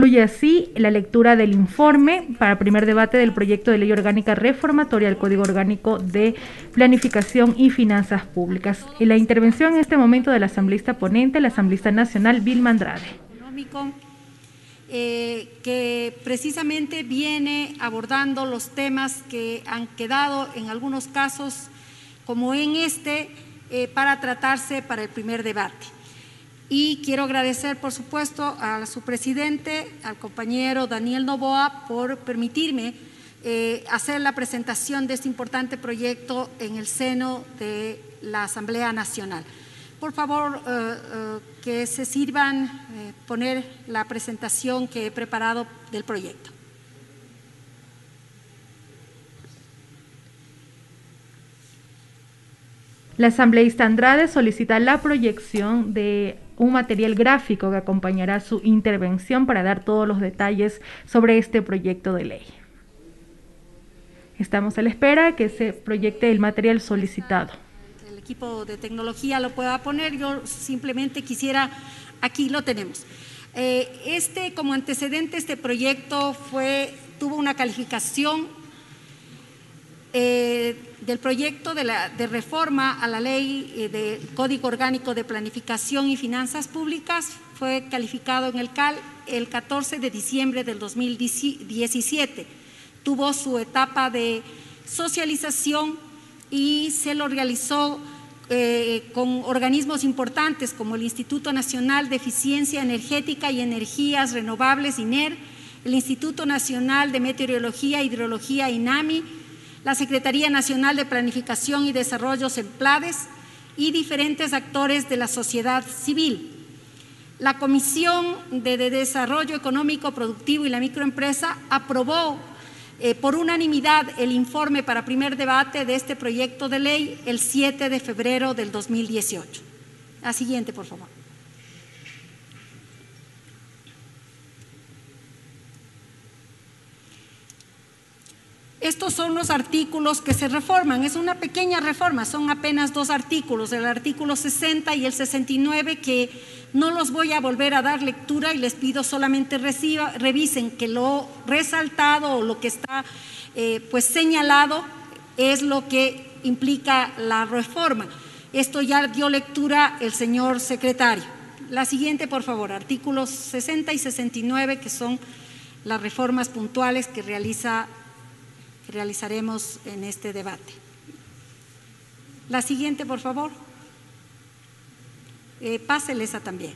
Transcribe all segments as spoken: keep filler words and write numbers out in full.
Concluye así la lectura del informe para primer debate del proyecto de ley orgánica reformatoria al Código Orgánico de Planificación y Finanzas Públicas. En la intervención en este momento del asambleísta ponente, la asambleísta nacional Vilma Andrade. Económico, eh, que precisamente viene abordando los temas que han quedado en algunos casos, como en este, eh, para tratarse para el primer debate. Y quiero agradecer, por supuesto, a su presidente, al compañero Daniel Noboa, por permitirme eh, hacer la presentación de este importante proyecto en el seno de la Asamblea Nacional. Por favor, eh, eh, que se sirvan eh, poner la presentación que he preparado del proyecto. La asambleísta Andrade solicita la proyección de un material gráfico que acompañará su intervención para dar todos los detalles sobre este proyecto de ley. Estamos a la espera que se proyecte el material solicitado. El equipo de tecnología lo pueda poner, yo simplemente quisiera, aquí lo tenemos. Eh, este, como antecedente, este proyecto fue, tuvo una calificación eh, del proyecto de, la, de reforma a la ley eh, del Código Orgánico de Planificación y Finanzas Públicas, fue calificado en el C A L el catorce de diciembre del dos mil diecisiete. Tuvo su etapa de socialización y se lo realizó eh, con organismos importantes como el Instituto Nacional de Eficiencia Energética y Energías Renovables, I N E R, el Instituto Nacional de Meteorología e Hidrología, INAMI, la Secretaría Nacional de Planificación y Desarrollo, CEPLADES, y diferentes actores de la sociedad civil. La Comisión de, de Desarrollo Económico Productivo y la Microempresa aprobó eh, por unanimidad el informe para primer debate de este proyecto de ley el siete de febrero del dos mil dieciocho. La siguiente, por favor. Estos son los artículos que se reforman, es una pequeña reforma, son apenas dos artículos, el artículo sesenta y el sesenta y nueve, que no los voy a volver a dar lectura y les pido solamente reciba, revisen que lo resaltado o lo que está eh, pues señalado es lo que implica la reforma. Esto ya dio lectura el señor secretario. La siguiente, por favor, artículos sesenta y sesenta y nueve, que son las reformas puntuales que realiza que realizaremos en este debate. La siguiente, por favor. Eh, pásele esa también.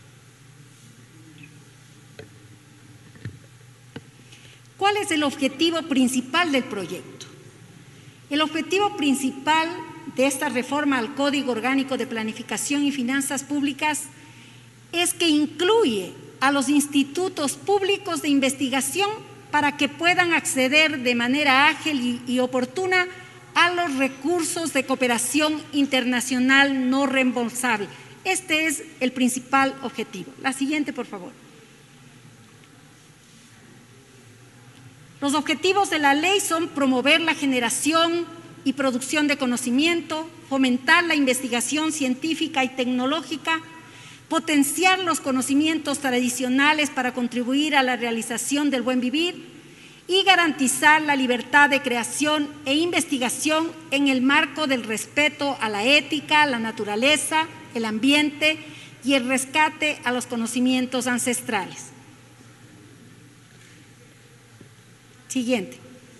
¿Cuál es el objetivo principal del proyecto? El objetivo principal de esta reforma al Código Orgánico de Planificación y Finanzas Públicas es que incluye a los institutos públicos de investigación para que puedan acceder de manera ágil y, y oportuna a los recursos de cooperación internacional no reembolsable. Este es el principal objetivo. La siguiente, por favor. Los objetivos de la ley son promover la generación y producción de conocimiento, fomentar la investigación científica y tecnológica, potenciar los conocimientos tradicionales para contribuir a la realización del buen vivir y garantizar la libertad de creación e investigación en el marco del respeto a la ética, la naturaleza, el ambiente y el rescate a los conocimientos ancestrales. Siguiente.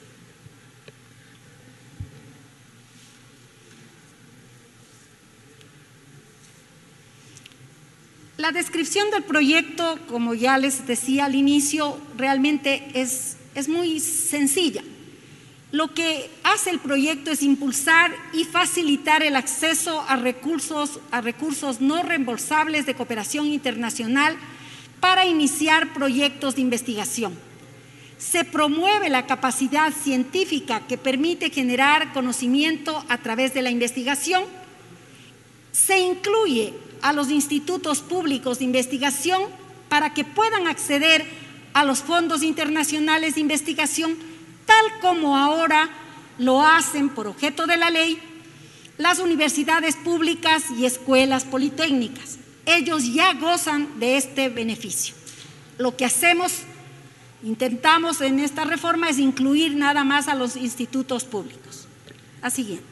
La descripción del proyecto, como ya les decía al inicio, realmente es, es muy sencilla. Lo que hace el proyecto es impulsar y facilitar el acceso a recursos, a recursos no reembolsables de cooperación internacional para iniciar proyectos de investigación. Se promueve la capacidad científica que permite generar conocimiento a través de la investigación. Se incluye a los institutos públicos de investigación para que puedan acceder a los fondos internacionales de investigación, tal como ahora lo hacen por objeto de la ley las universidades públicas y escuelas politécnicas. Ellos ya gozan de este beneficio. lo que hacemos, intentamos en esta reforma es incluir nada más a los institutos públicos. La siguiente.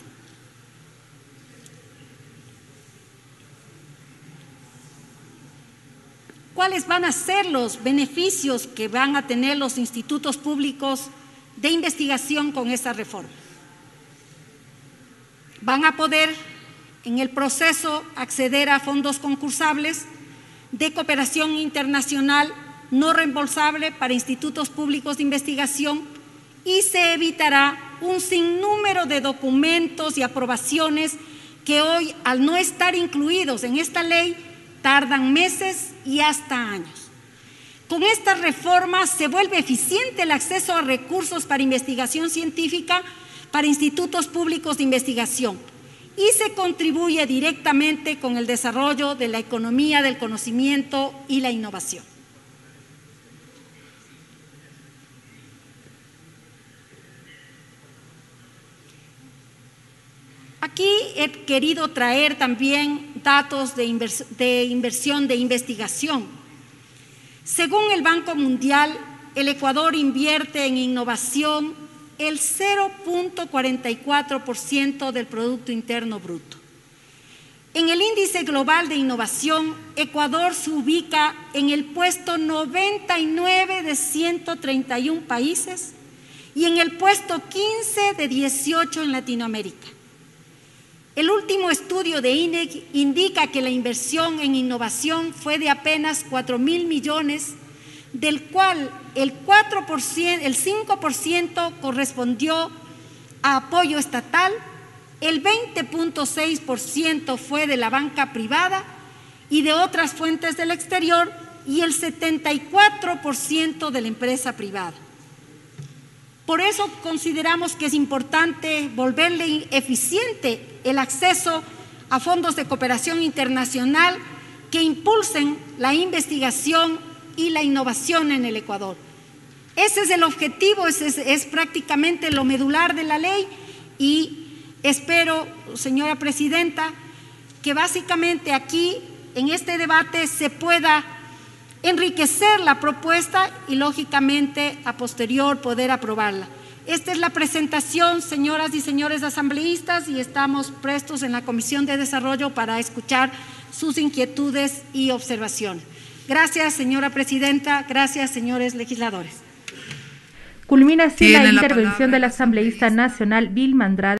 ¿Cuáles van a ser los beneficios que van a tener los institutos públicos de investigación con esta reforma? Van a poder en el proceso acceder a fondos concursables de cooperación internacional no reembolsable para institutos públicos de investigación y se evitará un sinnúmero de documentos y aprobaciones que hoy, al no estar incluidos en esta ley, tardan meses y hasta años. Con esta reforma se vuelve eficiente el acceso a recursos para investigación científica para institutos públicos de investigación y se contribuye directamente con el desarrollo de la economía del conocimiento y la innovación. Aquí he querido traer también datos de, invers de inversión de investigación. Según el Banco Mundial, el Ecuador invierte en innovación el cero punto cuarenta y cuatro por ciento del Producto Interno Bruto. En el índice global de innovación, Ecuador se ubica en el puesto noventa y nueve de ciento treinta y uno países y en el puesto quince de dieciocho en Latinoamérica. El último estudio de I N E C indica que la inversión en innovación fue de apenas cuatro mil millones, del cual el, cuatro por ciento, el cinco por ciento correspondió a apoyo estatal, el veinte punto seis por ciento fue de la banca privada y de otras fuentes del exterior y el setenta y cuatro por ciento de la empresa privada. Por eso consideramos que es importante volverle eficiente el acceso a fondos de cooperación internacional que impulsen la investigación y la innovación en el Ecuador. Ese es el objetivo, ese es, es prácticamente lo medular de la ley y espero, señora presidenta, que básicamente aquí en este debate se pueda enriquecer la propuesta y lógicamente a posterior poder aprobarla. Esta es la presentación, señoras y señores asambleístas, y estamos prestos en la Comisión de Desarrollo para escuchar sus inquietudes y observaciones. Gracias, señora presidenta. Gracias, señores legisladores. Culmina así la intervención del asambleísta nacional Vilma Andrade.